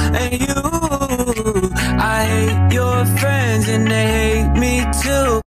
and you. I hate your friends and they hate me too.